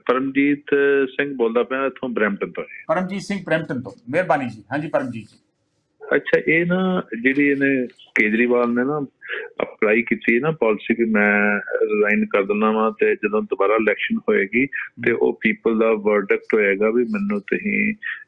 परमजीत सिंह बोलदा पिया इत्थों ब्रैम्पटन तो। परमजीत सिंह ब्रैम्पटन तो, मेहरबानी जी। हाँ जी परमजीत जी। अच्छा, ये ना जी ने केजरीवाल ने ना अप्लाई की ना पॉलिसी भी मैं रिजाइन कर दिना वा, ते जदों दोबारा इलैक्शन होएगी ते वो पीपल दा वर्डिक्ट होएगा भी मैनू तुसीं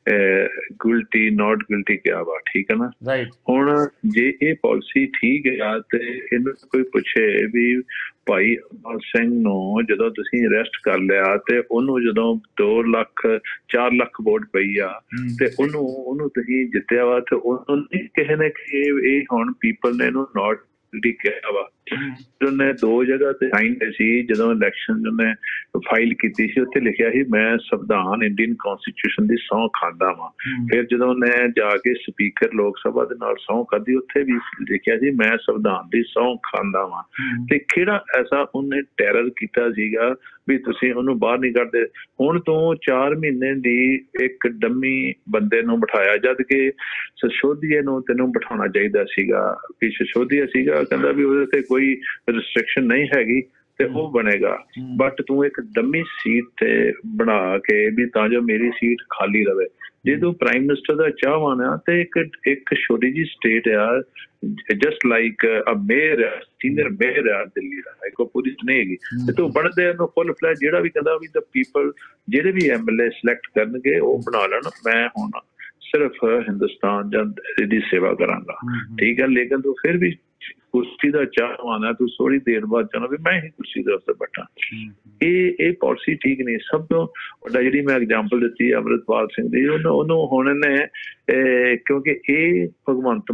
गिल्टी नॉट गिल्टी क्या वा, ठीक है ना। हुण जे ये पॉलिसी ठीक है ते इन्हूं कोई पुछे भी भाई अमर सिंह नूं जदों तुसीं अरेस्ट कर लिया ते उहनूं जदों 2 लाख 4 लाख वोट पई आ ते उहनूं तुसीं जित्तिया वा ते उहनूं किसी ने कि हुण पीपल ने इहनूं नॉट किया वा। उन्हें 2 जगह ते साइन सी जदों इलैक्शन उन्हें फाइल की सी, उत्थे लिखिया सी मैं संविधान इंडियन कॉन्स्टिट्यूशन दी सौं खांदा वा। फिर जदों ने जाके स्पीकर लोक सभा दे नाल सौं खाधी, उत्थे भी लिखिया सी मैं संविधान दी सौं खांदा वा। ते किहड़ा ऐसा उन्हें टैरर कीता सीगा भी तुसीं उहनूं बाहर नहीं कढदे। हुण तो 4 महीने दी एक डम्मी बंदे नूं बिठाया, जद कि सिसोदिया नूं तैनूं बिठाउणा चाहीदा सीगा कि सिसोदिया सीगा कहंदा भी उहदे ते कोई रिस्ट्रिक्शन नहीं हैगी ते वो बनेगा, बट तू एक डमी सीट ते बना के भी तां जो मेरी सीट खाली रहे। जे तू प्राइम मिनिस्टर दा चाहवान आ ते एक छोटी जी स्टेट आ, just like a mayor senior mayor आ दिल्ली दा, एक पूरी नहीं हैगी ते तू बनदे नो फुल फ्लैश जेड़ा भी कहंदा भी द पीपल जेड़े भी एमएलए सिलेक्ट करनगे वो बना लेना, मैं हुण सिर्फ हिंदुस्तान दी सेवा करांगा, ठीक है। लेकिन तू फिर भी कुर्सी का चाहवान है, तू थोड़ी देर बाद चाहना भी मैं ही कुर्सी के उत्ते बैठा। ये पॉलिसी ठीक नहीं। सब तो वड्डा जी मैं एग्जाम्पल दी अमृतपाल सिंह दी, हुण ने क्योंकि ये भगवंत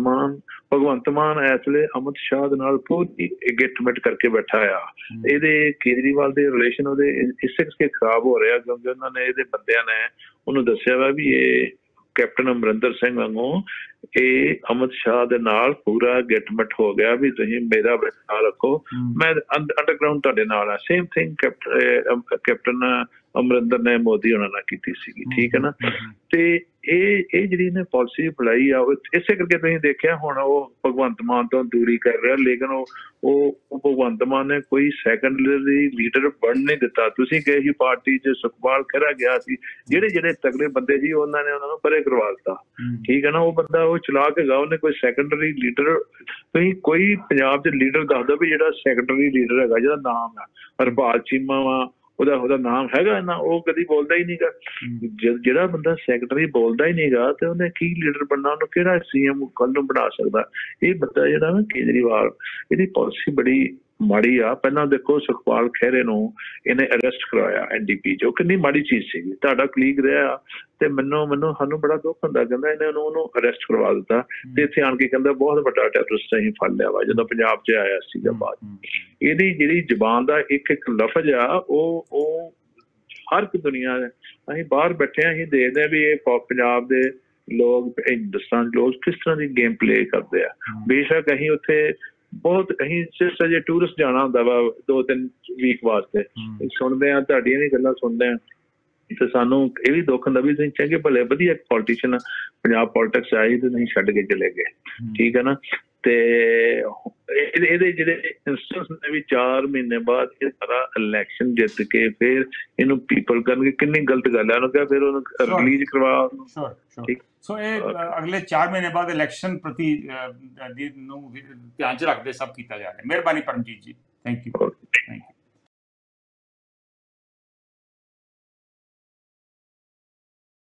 मान इस वे अमित शाह दे नाल पूरी गिटमिट करके बैठा आ। ये केजरीवाल के रिलेशन वो इस करके खराब हो रहा क्योंकि उन्होंने ये बंदियां ने उन्होंने दसिया वा भी ये कैप्टन अमरिंदर सिंह वांगू ये अमित शाह दे नाल पूरा गिटमिट हो गया भी तुसीं मेरा बचा रखो, मैं अंडरग्राउंड तुहाडे नाल आ। सेम थिंग कैप्टन अमरिंदर ने मोदी होना ना की सीगी, ठीक है ना। ते ये जिहड़ी ने पॉलिसी अपनाई आ इसे करके तुसीं देखिया हुण वो भगवंत मान तो दूरी कर रहा, लेकिन वो भगवंत मान ने कोई सैकेंडरी लीडर बन नहीं दिता। तुसीं कहे ही पार्टी च सुखपाल खैरा गया सी, जेड़े तगड़े बंदे सी उन्होंने उन्होंने परे करवा दिता, ठीक है ना। वो बंदा वो चला के गा, उन्हें कोई सैकेंडरी लीडर तुसीं कोई पंजाब च लीडर दस दो भी जेड़ा सैकेंडरी लीडर हैगा जिहदा नाम है हरपाल चीमा वा, ਉਹਦਾ ਨਾਮ ਹੈਗਾ ਨਾ, ਉਹ ਕਦੀ ਬੋਲਦਾ ਹੀ ਨਹੀਂਗਾ। ਜਿਹੜਾ ਬੰਦਾ ਸੈਕਟਰੀ ਬੋਲਦਾ ਹੀ ਨਹੀਂਗਾ ਤੇ ਉਹਨੇ ਕੀ ਲੀਡਰ ਬਣਨਾ, ਉਹਨੂੰ ਕਿਹੜਾ ਸੀਐਮ ਕੱਲ ਨੂੰ ਬਣਾ ਸਕਦਾ। ਇਹ ਬੰਦਾ ਜਿਹੜਾ ਨਾ ਕੇਜਰੀਵਾਲ, ਇਹਦੀ ਪਾਲਿਸੀ ਬੜੀ ਮਾੜੀ ਆ। ਪਹਿਲਾਂ ਦੇਖੋ ਸੁਖਪਾਲ ਖਹਿਰੇ ਨੂੰ ਇਹਨੇ ਅਰੈਸਟ ਕਰਵਾਇਆ ਐਨਡੀਪੀ ਜੋ ਕਿੰਨੀ ਮਾੜੀ ਚੀਜ਼ ਸੀਗੀ, ਤੁਹਾਡਾ ਕਲੀਗ ਰਿਹਾ ਤੇ ਮੈਨੂੰ ਸਾਨੂੰ ਬੜਾ ਦੁੱਖ ਹੁੰਦਾ, ਕਹਿੰਦਾ ਇਹਨੇ ਉਹਨੂੰ ਅਰੈਸਟ ਕਰਵਾ ਦਿੱਤਾ ਤੇ ਇੱਥੇ ਆਣ ਕੇ ਕਹਿੰਦਾ ਬਹੁਤ ਵੱਡਾ ਟੈਰਰਿਸਟ ਅਸੀਂ ਫੜ ਲਿਆ ਵਾ, ਜਦੋਂ ਪੰਜਾਬ 'ਚ ਆਇਆ ਸੀਗਾ ਬਾਅਦ। ਇਹਦੀ ਜਿਹੜੀ ਜ਼ਬਾਨ ਦਾ ਇੱਕ ਲਫ਼ਜ਼ ਆ ਉਹ ਹਰ ਇੱਕ ਦੁਨੀਆ ਦੇ, ਅਸੀਂ ਬਾਹਰ ਬੈਠੇ ਹਾਂ ਅਸੀਂ ਦੇਖਦੇ ਹਾਂ ਵੀ ਇਹ ਪੰਜਾਬ ਦੇ ਲੋਕ ਹਿੰਦੁਸਤਾਨ ਦੇ ਲੋਕ ਕਿਸ ਤਰ੍ਹਾਂ ਦੀ ਗੇਮ ਪਲੇ ਕਰਦੇ ਆ। ਬੇਸ਼ੱਕ ਅਸੀਂ ਉੱਥੇ ਬਹੁਤ ਅਸੀਂ ਸਿਰਫ ਅਜੇ ਟੂਰਿਸਟ ਜਾਣਾ ਹੁੰਦਾ ਵਾ 2-3 ਵੀਕ ਵਾਸਤੇ, ਸੁਣਦੇ ਹਾਂ ਤੁਹਾਡੀਆਂ ਵੀ ਗੱਲਾਂ ਸੁਣਦੇ ਹਾਂ ਤੇ ਸਾਨੂੰ ਇਹ ਵੀ ਦੁੱਖ ਹੁੰਦਾ ਵੀ ਤੁਸੀਂ ਚੰਗੇ ਭਲੇ ਵਧੀਆ ਪੋਲੀਟੀਸ਼ੀਅਨ ਪੰਜਾਬ ਪੋਲੀਟਿਕਸ ਆਈ ਤੇ ਨਹੀਂ ਛੱਡ ਕੇ ਚਲੇ ਗਏ, ਠੀਕ ਹੈ ਨਾ। ਤੇ ਇਹਦੇ ਜਿਹੜੇ ਇੰਸਟੈਂਸ ਨੇ ਵੀ 4 ਮਹੀਨੇ ਬਾਅਦ ਇਹ ਸਾਰਾ ਇਲੈਕਸ਼ਨ ਜਿੱਤ ਕੇ ਫਿਰ ਇਹਨੂੰ ਪੀਪਲ ਕਰਨਗੇ, ਕਿੰਨੀ ਗਲਤ ਗੱਲ ਹੈ। ਉਹਨੂੰ ਕਿਹਾ ਫਿਰ ਉਹਨੂੰ ਰਿਲੀਜ਼ ਕਰਵਾ। ਠੀਕ, ਸੋ ਇਹ ਅਗਲੇ 4 ਮਹੀਨੇ ਬਾਅਦ ਇਲੈਕਸ਼ਨ ਪ੍ਰਤੀ ਨੂੰ ਧਿਆਨ 'ਚ ਰੱਖਦੇ ਸਭ ਕੀਤਾ ਜਾ ਰਿਹਾ। ਮਿਹਰਬਾਨੀ ਪਰਮਜੀਤ ਜੀ, ਥੈਂਕ ਯੂ।